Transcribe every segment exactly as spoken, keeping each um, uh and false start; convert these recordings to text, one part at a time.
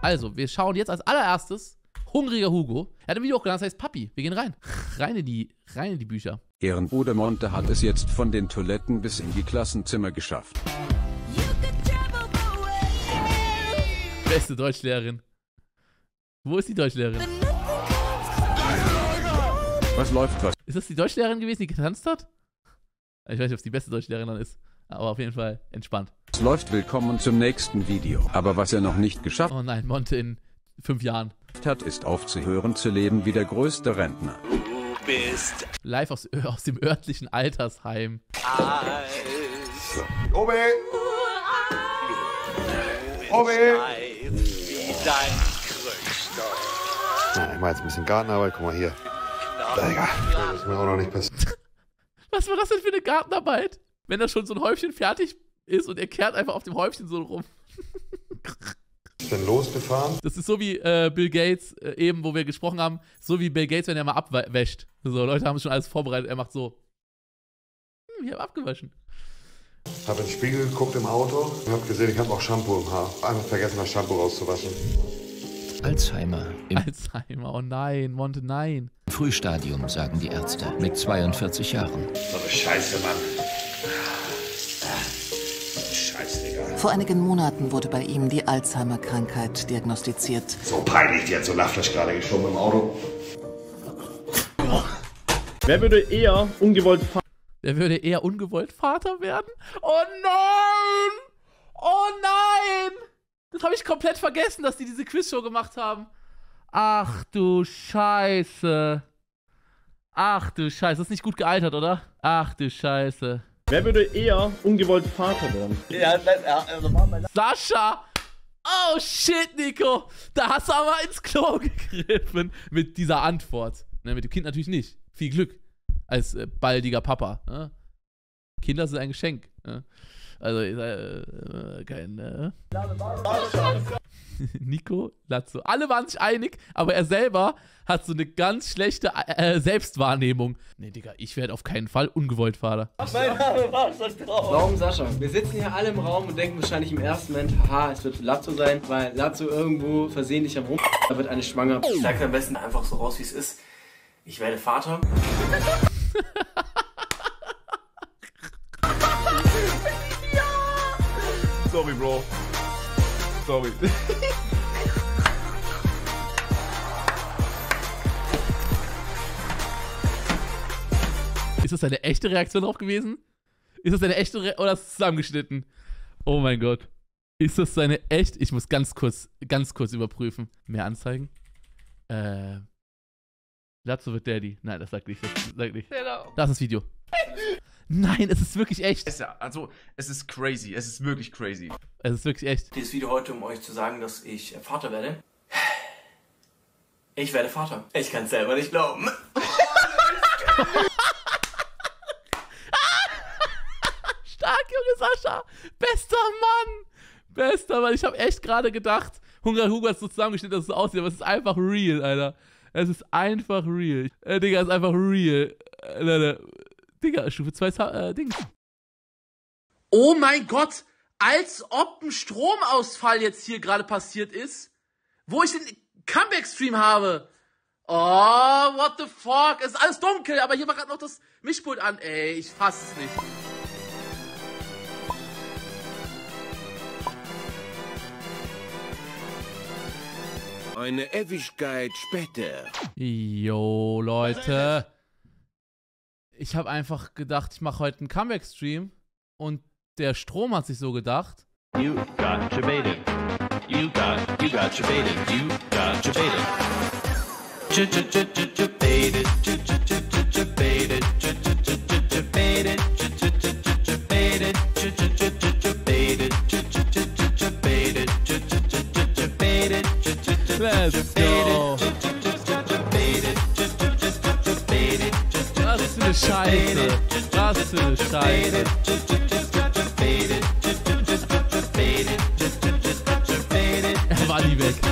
Also, wir schauen jetzt als allererstes Hungriger Hugo. Er hat ein Video hochgeladen, das heißt Papi. Wir gehen rein. Rein in die, rein in die Bücher. Ehrenbruder Monte hat es jetzt von den Toiletten bis in die Klassenzimmer geschafft. Beste Deutschlehrerin. Wo ist die Deutschlehrerin? Was läuft was? Ist das die Deutschlehrerin gewesen, die getanzt hat? Ich weiß nicht, ob es die beste Deutschlehrerin dann ist. Aber auf jeden Fall entspannt. Es läuft, willkommen zum nächsten Video. Aber was er noch nicht geschafft Oh nein, Monte in fünf Jahren. hat, ist aufzuhören zu leben wie der größte Rentner. Du bist Live aus, aus dem örtlichen Altersheim. alt. Obi! Bist Obi! steif wie dein Kröster. Ja, ich mach jetzt ein bisschen Gartenarbeit, guck mal hier. Digga, das ist mir auch noch nicht passiert. Was war das denn für eine Gartenarbeit? Wenn da schon so ein Häufchen fertig ist und er kehrt einfach auf dem Häufchen so rum. Ich bin losgefahren. Das ist so wie äh, Bill Gates äh, eben, wo wir gesprochen haben, so wie Bill Gates, wenn er mal abwäscht. So, Leute haben schon alles vorbereitet, er macht so. Hm, ich hab abgewaschen. Hab in den Spiegel geguckt im Auto und hab gesehen, ich habe auch Shampoo im Haar. Einfach vergessen, das Shampoo rauszuwaschen. Alzheimer im Alzheimer, oh nein, Monte, nein. Frühstadium, sagen die Ärzte, mit zweiundvierzig Jahren. So eine Scheiße, Mann. Scheiße, Digga. Vor einigen Monaten wurde bei ihm die Alzheimer-Krankheit diagnostiziert. So peinlich, die hat so Lachfleisch gerade geschoben im Auto. Wer würde eher ungewollt fahren? Der würde eher ungewollt Vater werden? Oh nein! Oh nein! Das habe ich komplett vergessen, dass die diese Quizshow gemacht haben. Ach du Scheiße. Ach du Scheiße. Das ist nicht gut gealtert, oder? Ach du Scheiße. Wer würde eher ungewollt Vater werden? Ja, nein, ja, also mach mal. Sascha! Oh shit, Nico! Da hast du aber ins Klo gegriffen mit dieser Antwort. Ne, mit dem Kind natürlich nicht. Viel Glück. Als äh, baldiger Papa. Ne? Kinder sind ein Geschenk. Ne? Also, äh, äh, kein. Äh. Nico, Lazzo. Alle waren sich einig, aber er selber hat so eine ganz schlechte äh, Selbstwahrnehmung. Nee, Digga, ich werde auf keinen Fall ungewollt Vater. Mein Name war schon drauf. Warum Sascha? Wir sitzen hier alle im Raum und denken wahrscheinlich im ersten Moment, haha, es wird Lazzo sein, weil Lazzo irgendwo versehentlich am Rum, da wird eine schwanger. Ich sag's am besten einfach so raus, wie es ist. Ich werde Vater. Sorry, Bro. Sorry. Ist das eine echte Reaktion drauf gewesen? Ist das eine echte Re oder ist es zusammengeschnitten? Oh mein Gott. Ist das seine echt? Ich muss ganz kurz, ganz kurz überprüfen. Mehr Anzeigen? Äh. Lazzo wird Daddy. Nein, das sagt nicht. Das sagt nicht. Das ist das Video. Nein, es ist wirklich echt. Ist ja, also, es ist crazy. Es ist wirklich crazy. Es ist wirklich echt. Dieses Video heute, um euch zu sagen, dass ich Vater werde. Ich werde Vater. Ich kann es selber nicht glauben. Stark, Junge Sascha. Bester Mann. Bester Mann. Ich habe echt gerade gedacht, Hungriger Hugo hat es so zusammengeschnitten, dass es so aussieht, aber es ist einfach real, Alter. Es ist einfach real. Äh, Digga, es ist einfach real. Äh, Leute. Digga, Stufe zwei äh, Dings. Oh mein Gott! Als ob ein Stromausfall jetzt hier gerade passiert ist, wo ich den Comeback-Stream habe. Oh, what the fuck? Es ist alles dunkel, aber hier war gerade noch das Mischpult an. Ey, ich fass es nicht. Eine Ewigkeit später. Jo, Leute. Ich habe einfach gedacht, ich mache heute einen Comeback-Stream und der Strom hat sich so gedacht. You got your baited. You got, you got your baited. You got your baited. J-j-j-j-baited. J-j-j-j-baited. J-j-j-j-baited. J-j-j-j-baited. J-j-j-j-baited. J-j-j-j-baited. J-j-j-j-baited. Let's go. Was für eine Scheiße. Was für eine Scheiße. Er war nie weg.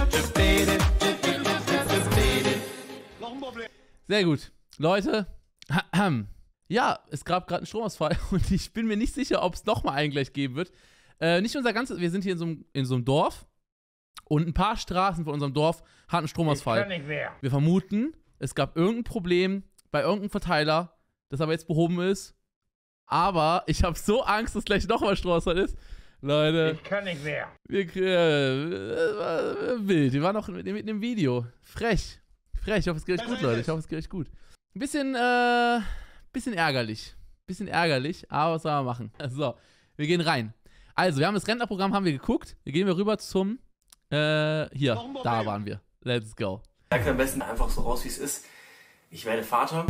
Sehr gut. Leute. Ja, es gab gerade einen Stromausfall und ich bin mir nicht sicher, ob es nochmal einen gleich geben wird. Äh, nicht unser ganzes, wir sind hier in so einem, in so einem Dorf Und ein paar Straßen von unserem Dorf hatten Stromausfall. Wir vermuten, es gab irgendein Problem bei irgendeinem Verteiler, das aber jetzt behoben ist. Aber ich habe so Angst, dass gleich nochmal Stromausfall ist. Leute. Ich kann nicht mehr. Wir, äh, wild. Wir waren noch mit, mit dem Video. Frech. Frech. Ich hoffe, es geht euch gut, Leute. Ich hoffe, es geht euch gut. Ein bisschen, äh, bisschen ärgerlich. Bisschen ärgerlich, aber was soll man machen? So, wir gehen rein. Also, wir haben das Rentnerprogramm, haben wir geguckt. Wir gehen wir rüber zum, äh, hier. Da waren wir. Let's go. Sagt am besten einfach so raus, wie es ist. Ich werde Vater.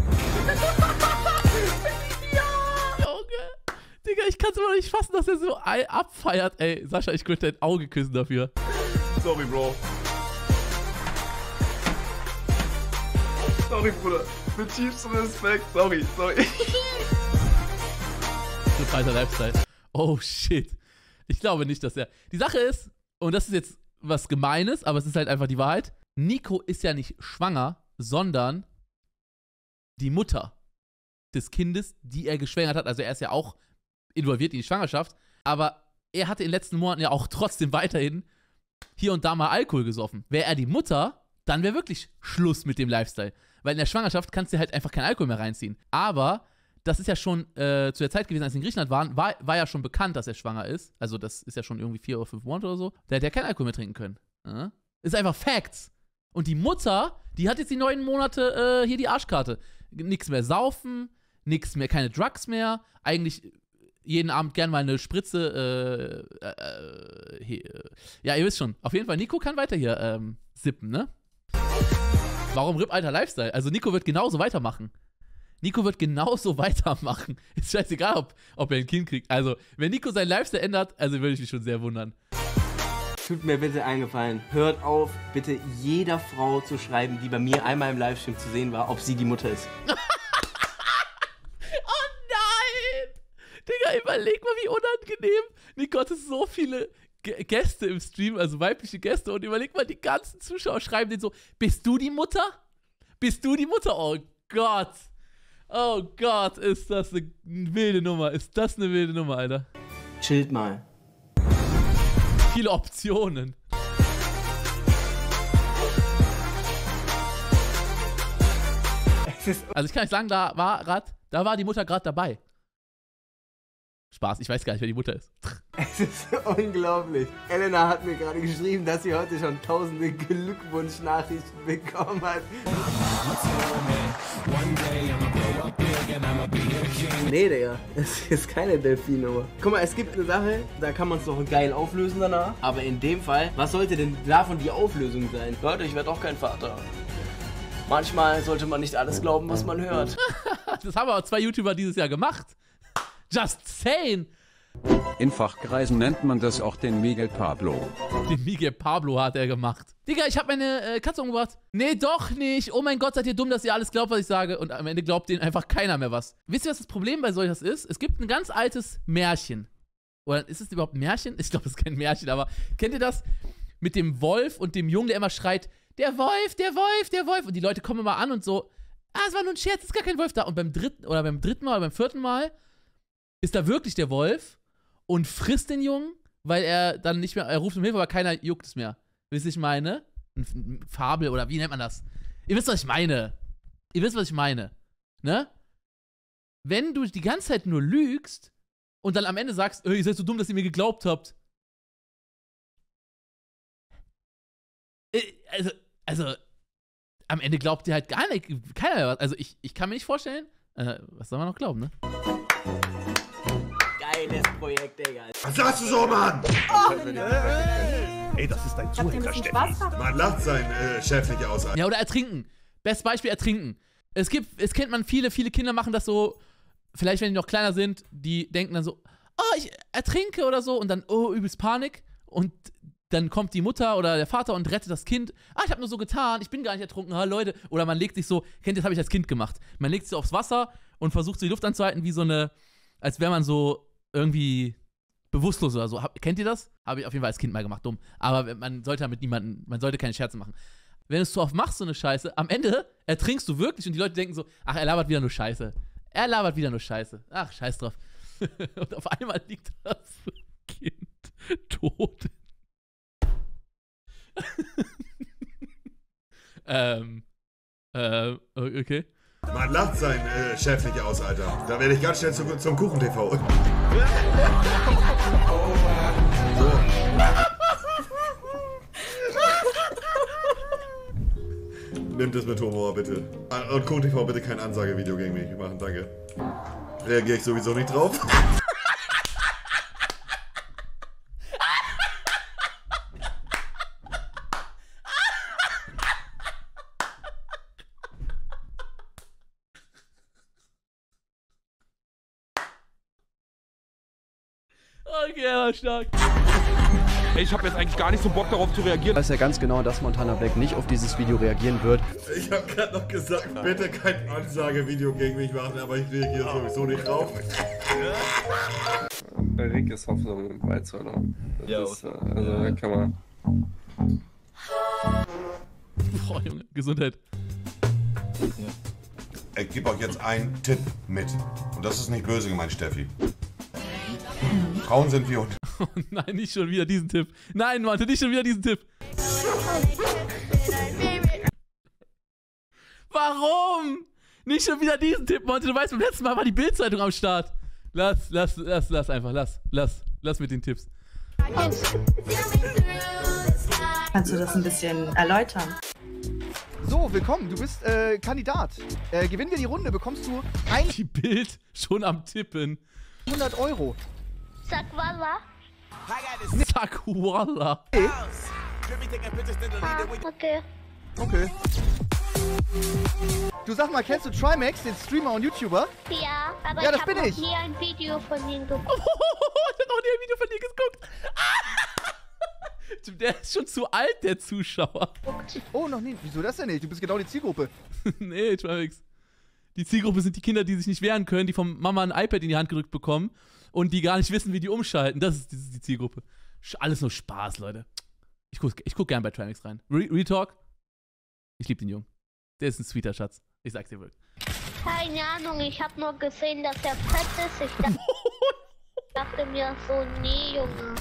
Digga, ich kann es immer noch nicht fassen, dass er so abfeiert. Ey, Sascha, ich könnte dein Auge küssen dafür. Sorry, Bro. Sorry, Bruder. Mit tiefstem Respekt. Sorry, sorry. Das ist alter Lifestyle. Oh, shit. Ich glaube nicht, dass er... Die Sache ist, und das ist jetzt was Gemeines, aber es ist halt einfach die Wahrheit, Nico ist ja nicht schwanger, sondern die Mutter des Kindes, die er geschwängert hat. Also er ist ja auch involviert in die Schwangerschaft, aber er hatte in den letzten Monaten ja auch trotzdem weiterhin hier und da mal Alkohol gesoffen. Wäre er die Mutter, dann wäre wirklich Schluss mit dem Lifestyle. Weil in der Schwangerschaft kannst du halt einfach keinen Alkohol mehr reinziehen. Aber das ist ja schon äh, zu der Zeit gewesen, als wir in Griechenland waren, war, war ja schon bekannt, dass er schwanger ist. Also das ist ja schon irgendwie vier oder fünf Monate oder so. Da hätte er keinen Alkohol mehr trinken können. Ja? Ist einfach Facts. Und die Mutter, die hat jetzt die neun Monate äh, hier die Arschkarte. Nix mehr saufen, nix mehr, keine Drugs mehr. Eigentlich jeden Abend gern mal eine Spritze. Äh, äh, äh, ja, ihr wisst schon. Auf jeden Fall, Nico kann weiter hier ähm, sippen, ne? Warum R I P, alter Lifestyle? Also Nico wird genauso weitermachen. Nico wird genauso weitermachen. Ist scheißegal, ob, ob er ein Kind kriegt. Also, wenn Nico seinen Lifestyle ändert, also würde ich mich schon sehr wundern. Tut mir bitte einen Gefallen. Hört auf, bitte jeder Frau zu schreiben, die bei mir einmal im Livestream zu sehen war, ob sie die Mutter ist. Oh nein! Digga, überleg mal, wie unangenehm. Nico hatte so viele G Gäste im Stream, also weibliche Gäste, und überleg mal, die ganzen Zuschauer schreiben den so, bist du die Mutter? Bist du die Mutter? Oh Gott. Oh Gott, ist das eine wilde Nummer. Ist das eine wilde Nummer, Alter. Chillt mal. Viele Optionen. Also ich kann nicht sagen, da war grad, da war die Mutter gerade dabei. Spaß, ich weiß gar nicht, wer die Mutter ist. Es ist unglaublich. Elena hat mir gerade geschrieben, dass sie heute schon tausende Glückwunschnachrichten bekommen hat. Nee, Digga, es ist keine Delfin-Nummer. Guck mal, es gibt eine Sache, da kann man es doch geil auflösen danach. Aber in dem Fall, was sollte denn davon die Auflösung sein? Leute, ich werde auch kein Vater. Manchmal sollte man nicht alles glauben, was man hört. Das haben aber zwei YouTuber dieses Jahr gemacht. Just saying. In Fachkreisen nennt man das auch den Miguel Pablo. Den Miguel Pablo hat er gemacht. Digga, ich hab meine äh, Katze umgebracht. Nee, doch nicht. Oh mein Gott, seid ihr dumm, dass ihr alles glaubt, was ich sage. Und am Ende glaubt denen einfach keiner mehr was. Wisst ihr, was das Problem bei solches ist? Es gibt ein ganz altes Märchen. Oder ist es überhaupt ein Märchen? Ich glaube, es ist kein Märchen, aber kennt ihr das? Mit dem Wolf und dem Jungen, der immer schreit, der Wolf, der Wolf, der Wolf. Und die Leute kommen immer an und so, ah, es war nur ein Scherz, es ist gar kein Wolf da. Und beim dritten, oder beim dritten Mal, oder beim vierten Mal ist da wirklich der Wolf und frisst den Jungen, weil er dann nicht mehr, er ruft um Hilfe, aber keiner juckt es mehr. Wisst ihr, was ich meine? Ein Fabel oder wie nennt man das? Ihr wisst, was ich meine. Ihr wisst, was ich meine. Ne? Wenn du die ganze Zeit nur lügst und dann am Ende sagst, ihr seid so dumm, dass ihr mir geglaubt habt. Also, also, am Ende glaubt ihr halt gar nicht, keiner mehr was. Also ich, ich kann mir nicht vorstellen, äh, was soll man noch glauben, ne? Geiles Projekt, Digga. Was sagst du so, Mann? Oh, ey, das ist dein Zuhälter, Steffi. Man lacht sein äh, Chef nicht aus. Ja, oder ertrinken. Bestes Beispiel, ertrinken. Es gibt, es kennt man viele, viele Kinder machen das so, vielleicht wenn die noch kleiner sind, die denken dann so, oh, ich ertrinke oder so und dann, oh, übelst Panik und dann kommt die Mutter oder der Vater und rettet das Kind. Ah, ich habe nur so getan, ich bin gar nicht ertrunken, ha, Leute. Oder man legt sich so, kennt ihr, das habe ich als Kind gemacht. Man legt sich so aufs Wasser und versucht so die Luft anzuhalten, wie so eine, als wäre man so irgendwie bewusstlos oder so. Hab, kennt ihr das? Habe ich auf jeden Fall als Kind mal gemacht, dumm. Aber man sollte mit niemandem, man sollte keine Scherze machen. Wenn du es so oft machst, so eine Scheiße, am Ende ertrinkst du wirklich und die Leute denken so, ach, er labert wieder nur Scheiße. Er labert wieder nur Scheiße. Ach, scheiß drauf. Und auf einmal liegt das Kind tot. ähm. Äh, okay. Man lacht sein äh, Chef nicht aus, Alter. Da werde ich ganz schnell zu, zum Kuchen-T V. So. Nimmt es mit Humor, bitte. Und Kuchen-T V, bitte kein Ansagevideo gegen mich machen, danke. Reagiere ich sowieso nicht drauf. Okay, er war stark. Ich habe jetzt eigentlich gar nicht so Bock darauf zu reagieren. Ich weiß ja ganz genau, dass Montana Black nicht auf dieses Video reagieren wird. Ich habe gerade noch gesagt, bitte kein Ansagevideo gegen mich machen, aber ich reagiere sowieso nicht drauf. Bei Rick ist Hoffnung im Beizahler. Ja, ist, also da kann man... Boah, Junge, Gesundheit. Ja. Ich gebe euch jetzt einen Tipp mit. Und das ist nicht böse gemeint, Steffi. Frauen sind wir und... Oh nein, nicht schon wieder diesen Tipp. Nein, Mann, nicht schon wieder diesen Tipp. Warum? Nicht schon wieder diesen Tipp, Monte. Du weißt, beim letzten Mal war die Bild-Zeitung am Start. Lass, lass, lass, lass einfach. Lass, lass, lass mit den Tipps. Kannst du das ein bisschen erläutern? So, willkommen. Du bist äh, Kandidat. Äh, gewinnen wir die Runde, bekommst du ein... Die Bild schon am Tippen. hundert Euro. Sag Walla. Sag Walla. Okay. Ah, okay. Okay. Du sag mal, kennst du Trimax, den Streamer und YouTuber? Ja, aber ja, ich das bin habe ich. noch nie ein Video von ihm geguckt. Oh, ich habe noch nie ein Video von dir geguckt. Ah! Der ist schon zu alt, der Zuschauer. Oh, noch nie. Wieso das denn nicht? Du bist genau die Zielgruppe. Nee, Trimax. Die Zielgruppe sind die Kinder, die sich nicht wehren können, die von Mama ein iPad in die Hand gedrückt bekommen und die gar nicht wissen, wie die umschalten. Das ist, das ist die Zielgruppe. Alles nur Spaß, Leute. Ich guck, ich guck gern bei Trimax rein. Re Real Talk. Ich lieb den Jungen. Der ist ein sweeter Schatz. Ich sag's dir wirklich. Keine Ahnung, ich habe nur gesehen, dass er fett ist. Ich dachte, ich dachte mir so, nee, Junge.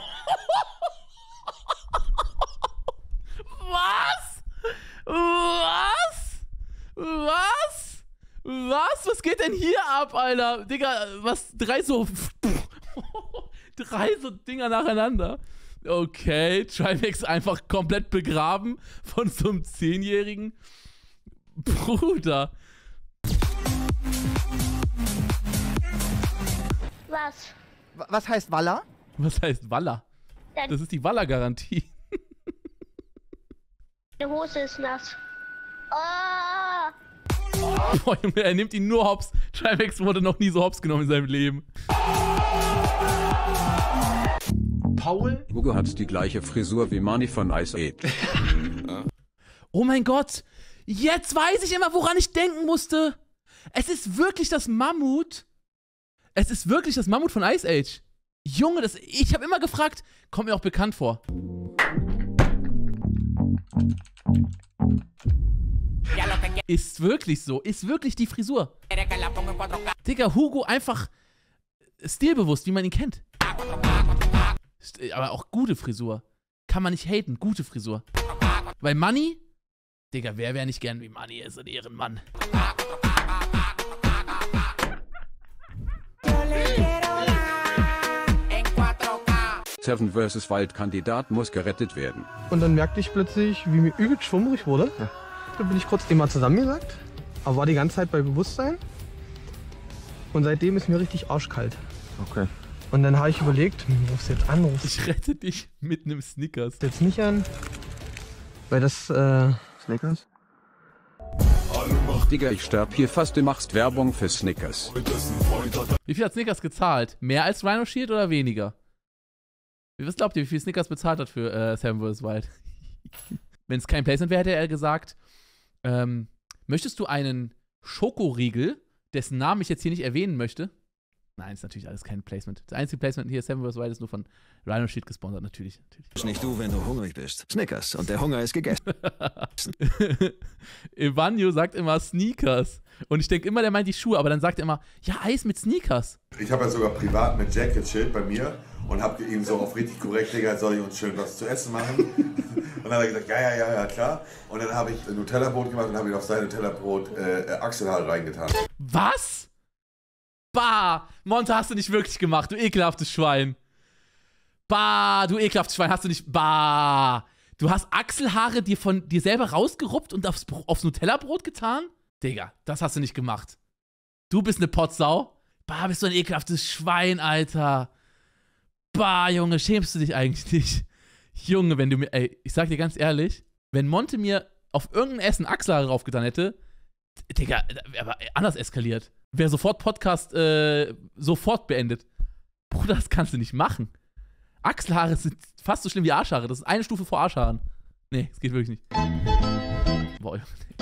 Was? Was? Was? Was? Was geht denn hier ab, Alter? Digga, was? Drei so... Drei so Dinger nacheinander. Okay, Trimax einfach komplett begraben von so einem Zehnjährigen. Bruder. Was? Was heißt Walla? Was heißt Walla? Das ist die Walla-Garantie. Meine Hose ist nass. Oh! Boah, Junge, er nimmt ihn nur hops. Trimax wurde noch nie so hops genommen in seinem Leben. Paul? Hugo hat die gleiche Frisur wie Mani von Ice Age. Oh mein Gott! Jetzt weiß ich immer, woran ich denken musste. Es ist wirklich das Mammut. Es ist wirklich das Mammut von Ice Age. Junge, das, ich habe immer gefragt, kommt mir auch bekannt vor. Ist wirklich so. Ist wirklich die Frisur. Digga, Hugo einfach stilbewusst, wie man ihn kennt. Aber auch gute Frisur. Kann man nicht haten. Gute Frisur. Weil Money, Digga, wer wäre nicht gern wie Money? Er ist ein Ehrenmann. Seven versus Wild-Kandidat muss gerettet werden. Und dann merkte ich plötzlich, wie mir übel schwummrig wurde. Ja. Dann bin ich kurz immer zusammengesackt, aber war die ganze Zeit bei Bewusstsein. Und seitdem ist mir richtig arschkalt. Okay. Und dann habe ich überlegt, rufst du jetzt an, rufst Ich rette dich mit einem Snickers. jetzt nicht an, weil das, äh... Snickers? Digga, ich sterb hier fast, du machst Werbung für Snickers. Wie viel hat Snickers gezahlt? Mehr als Rhino Shield oder weniger? Was glaubt ihr, wie viel Snickers bezahlt hat für äh, Seven versus. Wild? Wenn es kein Placement wäre, hätte er gesagt, ähm, möchtest du einen Schokoriegel, dessen Namen ich jetzt hier nicht erwähnen möchte? Nein, ist natürlich alles kein Placement. Das einzige Placement hier, Seven versus. Wild, ist nur von Rhino Shield gesponsert, natürlich. natürlich. Ist nicht du, wenn du hungrig bist. Snickers und der Hunger ist gegessen. Evanio sagt immer Sneakers. Und ich denke immer, der meint die Schuhe, aber dann sagt er immer, ja, Eis mit Sneakers. Ich habe ja sogar privat mit Jack gechillt bei mir und habe ihm so auf richtig korrekt, Digga, soll ich uns schön was zu essen machen? Und dann hat er gesagt, ja, ja, ja, ja, klar. Und dann habe ich ein Nutella-Brot gemacht und habe ihn auf sein Nutella-Brot äh, Achselhaare reingetan. Was? Bah, Monte, hast du nicht wirklich gemacht, du ekelhaftes Schwein. Bah, du ekelhaftes Schwein, hast du nicht, bah. Du hast Achselhaare dir von dir selber rausgeruppt und aufs, aufs Nutella-Brot getan? Digga, das hast du nicht gemacht. Du bist eine Potsau. Bah, bist du ein ekelhaftes Schwein, Alter. Bah, Junge, schämst du dich eigentlich nicht? Junge, wenn du mir, ey, ich sag dir ganz ehrlich, wenn Monte mir auf irgendein Essen Achselhaare draufgetan hätte, Digga, wäre anders eskaliert. Wäre sofort Podcast, äh, sofort beendet. Bruder, das kannst du nicht machen. Achselhaare sind fast so schlimm wie Arschhaare. Das ist eine Stufe vor Arschhaaren. Nee, das geht wirklich nicht. Boah.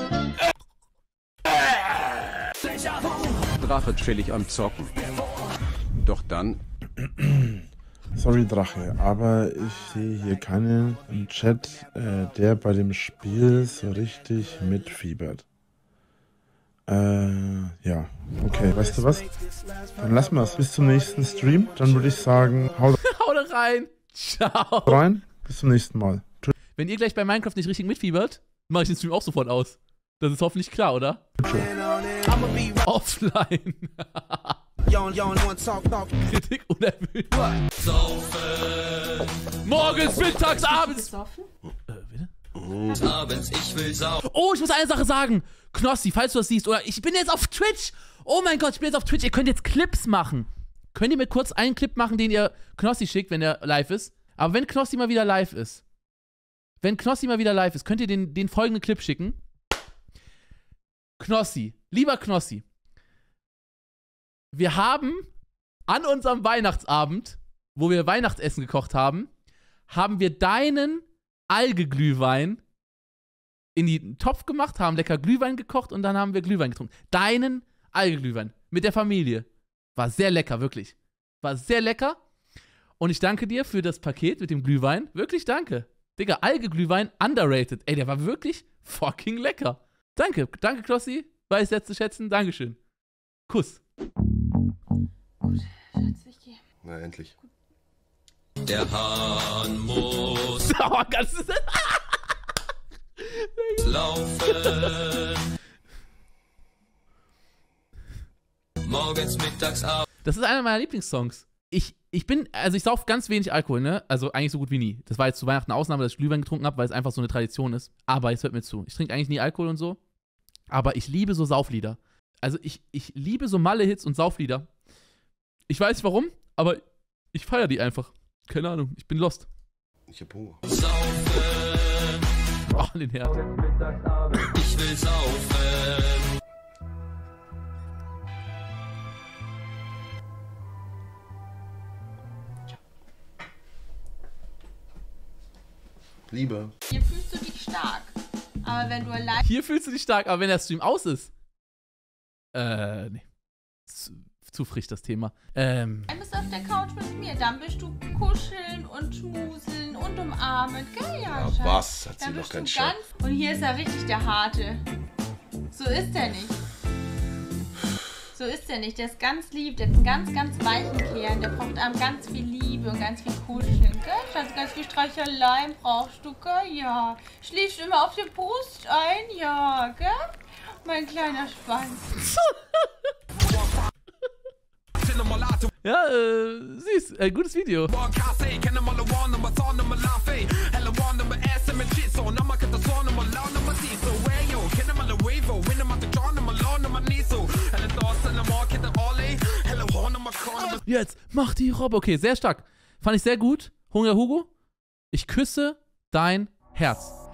Drache chillig am Zocken. Doch dann... Sorry, Drache, aber ich sehe hier keinen im Chat, äh, der bei dem Spiel so richtig mitfiebert. Äh, ja. Okay, weißt du was? Dann lassen wir es bis zum nächsten Stream. Dann würde ich sagen, haut Hau da rein. Ciao. rein. Bis zum nächsten Mal. Tschüss. Wenn ihr gleich bei Minecraft nicht richtig mitfiebert, mache ich den Stream auch sofort aus. Das ist hoffentlich klar, oder? Tschüss. Offline. Kritik unerwünscht. Morgens, mittags, abends. Äh, bitte? Abends, ich will sau. Oh, ich muss eine Sache sagen. Knossi, falls du das siehst, oder ich bin jetzt auf Twitch. Oh mein Gott, ich bin jetzt auf Twitch. Ihr könnt jetzt Clips machen. Könnt ihr mir kurz einen Clip machen, den ihr Knossi schickt, wenn er live ist? Aber wenn Knossi mal wieder live ist, wenn Knossi mal wieder live ist, könnt ihr den, den folgenden Clip schicken. Knossi, lieber Knossi, wir haben an unserem Weihnachtsabend, wo wir Weihnachtsessen gekocht haben, haben wir deinen Algeglühwein in den Topf gemacht, haben lecker Glühwein gekocht und dann haben wir Glühwein getrunken. Deinen Algeglühwein mit der Familie. War sehr lecker, wirklich. War sehr lecker. Und ich danke dir für das Paket mit dem Glühwein. Wirklich danke. Digga, Algeglühwein underrated. Ey, der war wirklich fucking lecker. Danke, danke Klossi. Weiß jetzt zu schätzen. Dankeschön. Kuss. Gut, Schatz, ich gehe. Na, endlich. Der Hahn muss Oh, ganz laufen. Morgens, mittags, abends. Das ist einer meiner Lieblingssongs. Ich, ich bin, also ich sauf ganz wenig Alkohol, ne? Also eigentlich so gut wie nie. Das war jetzt zu Weihnachten eine Ausnahme, dass ich Glühwein getrunken habe, weil es einfach so eine Tradition ist. Aber jetzt hört mir zu. Ich trinke eigentlich nie Alkohol und so. Aber ich liebe so Sauflieder. Also ich, ich liebe so Malle-Hits und Sauflieder. Ich weiß nicht warum, aber ich feiere die einfach. Keine Ahnung, ich bin lost. Ich hab Hunger. Saufen. Oh, den Herz. Ich will saufen. Liebe. Hier fühlst du dich stark. Aber wenn du allein... Hier fühlst du dich stark, aber wenn der Stream aus ist. Äh, nee. Zu, zu frisch das Thema. Ähm. Du bist auf der Couch mit mir, dann bist du kuscheln und schmuseln und umarmen. Geil, ja, Ja, was? Hat sie dann doch bist keinen du Scheiß. ganz... Und hier ist er richtig der Harte. So ist er nicht. So ist er nicht. Der ist ganz lieb. Der ist ein ganz, ganz weichen Kern. Der braucht einem ganz viel Liebe und ganz viel Kuscheln. Gell? Schatz, ganz viel Streicheleien brauchst du, gell? Ja. Schläfst immer auf der Brust ein? Ja, gell? Mein kleiner Schwanz. Ja, äh, süß. Äh, gutes Video. Jetzt, mach die Robbe. Okay, sehr stark. Fand ich sehr gut. Hunger Hugo, ich küsse dein Herz.